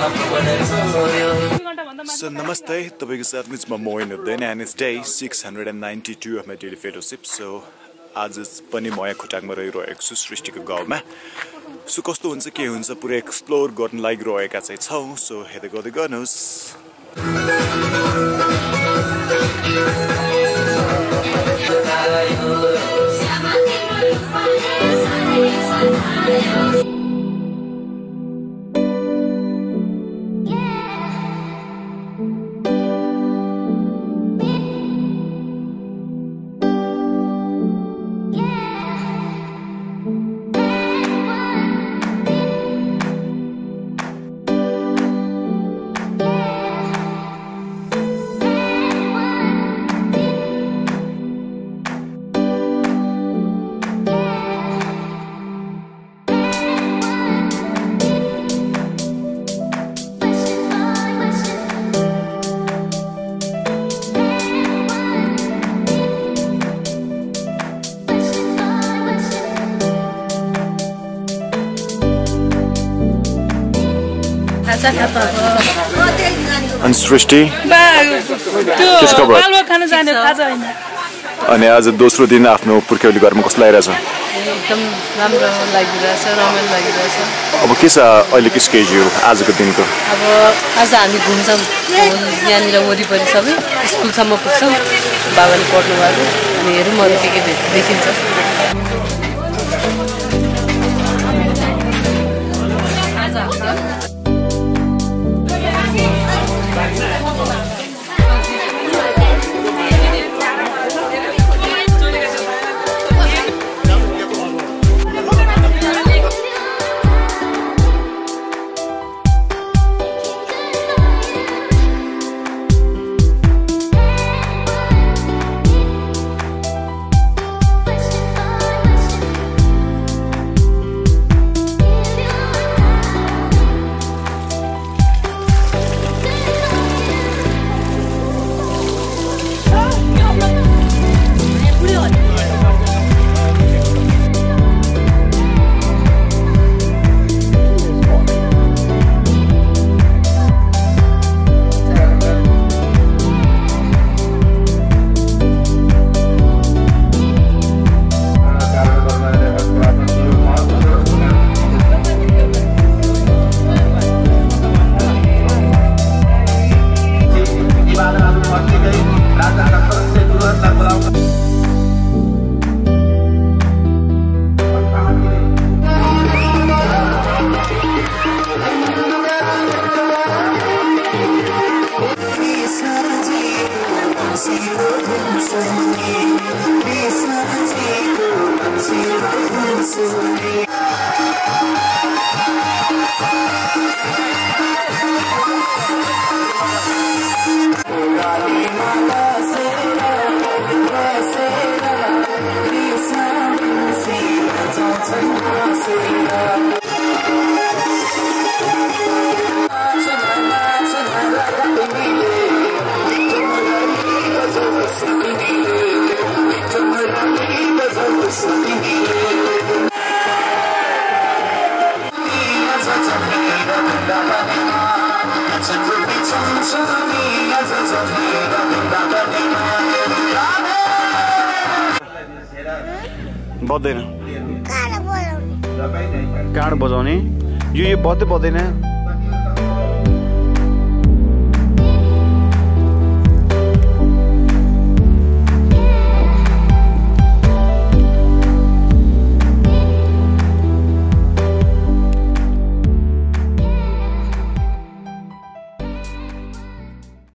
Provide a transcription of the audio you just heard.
So namaste, तपाईको साथमा म मोइन हुँदैन and it's day 692 of my daily fellowship. So आज पनि म यहाँ खुटाङमा रहिरहेको छु सृष्टिको गाउँमा. सो कस्तो हुन्छ के हुन्छ पुरै एक्सप्लोर गर्न लागिरहेका चाहिँ छौं. सो हेर्दै गर्दै गर्नुस्. And Srishti? अनि आज दोस्रो दिन आफ्नो पुर्ख्यौली घरमा कस्तो लागिरहेछ? एकदम राम्रो लागिरहेछ, रमाइलो लागिरहेछ. अब के छ अहिलेको स्केड्युल आजको दिनको? अब आज हामी घुम्छौँ यहाँनिर वरिपरि सबै स्कुलसम्म पुग्छौँ. बाबाले पढ्नु भएको अनि हेरौँ अरू के देखिन्छ. बज्दैन काँड बजाउने यो बज्दै बज्दैन